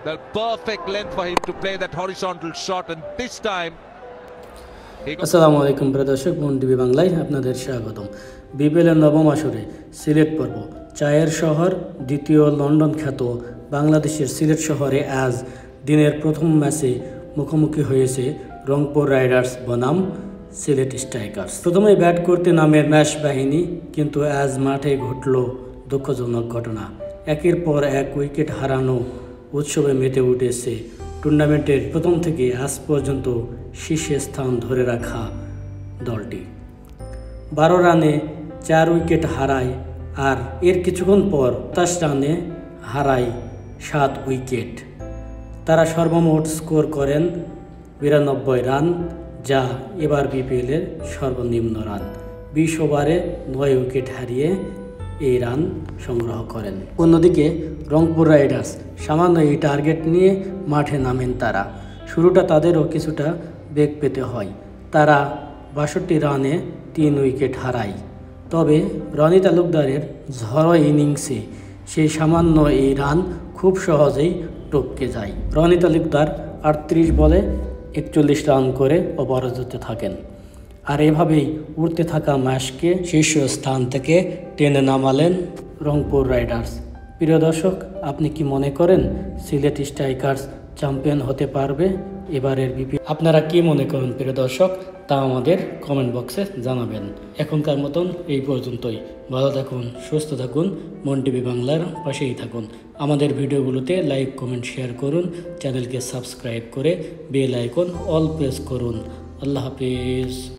The perfect length for him to play that horizontal shot, and this time আসসালামু আলাইকুম প্রিয় দর্শক, মন টিভি বাংলায় আপনাদের স্বাগতম। বিপিএলের নবম আসরে সিলেট পর্ব, চায়ের শহর, দ্বিতীয় লন্ডন খ্যাত বাংলাদেশের সিলেট শহরে আজ দিনের প্রথম ম্যাচে মুখোমুখি হয়েছে রংপুর রাইডার্স বনাম সিলেট স্ট্রাইকার্স। প্রথমে ব্যাট করতে নামে ম্যাচ বাহিনী, কিন্তু আজ মাঠে ঘটল দুঃখজনক ঘটনা। একের পর এক উইকেট হারানো উৎসবে মেতে উঠেছে টুর্নামেন্টের প্রথম থেকে আজ পর্যন্ত শীর্ষে স্থান ধরে রাখা দলটি। 12 রানে 4 উইকেট হারায়, আর এর কিছুক্ষণ পর 27 রানে হারায় 7 উইকেট। তারা সর্বমোট স্কোর করেন 92 রান, যা এবার বিপিএলের সর্বনিম্ন রান। 20 ওভারে 9 উইকেট হারিয়ে এই রান সংগ্রহ করেন। অন্যদিকে রংপুর রাইডার্স সামান্য এই টার্গেট নিয়ে মাঠে নামেন তারা। শুরুটা তাদেরও কিছুটা বেগ পেতে হয়। তারা 62 রানে 3 উইকেট হারায়। তবে রনি তালুকদারের ঝড়ো ইনিংসে সেই সামান্য এই রান খুব সহজেই টপকে যায়। রনি তালুকদার 38 বলে 41 রান করে অপরাজিত থাকেন। আর এভাবেই উঠতে থাকা ম্যাচকে শীর্ষ স্থান থেকে টেনে নামালেন রংপুর রাইডার্স। প্রিয় দর্শক, আপনি কি মনে করেন সিলেট স্ট্রাইকার্স চ্যাম্পিয়ন হতে পারবে এবারের বিপিএল? আপনারা কি মনে করেন প্রিয় দর্শক, তা আমাদের কমেন্ট বক্সে জানাবেন। এখনকার মতন এই পর্যন্তই। ভালো থাকুন, সুস্থ থাকুন, মন টিভি বাংলার পাশেই থাকুন। আমাদের ভিডিওগুলোতে লাইক, কমেন্ট, শেয়ার করুন। চ্যানেলকে সাবস্ক্রাইব করে বেল আইকন অল প্রেস করুন। আল্লাহ হাফিজ।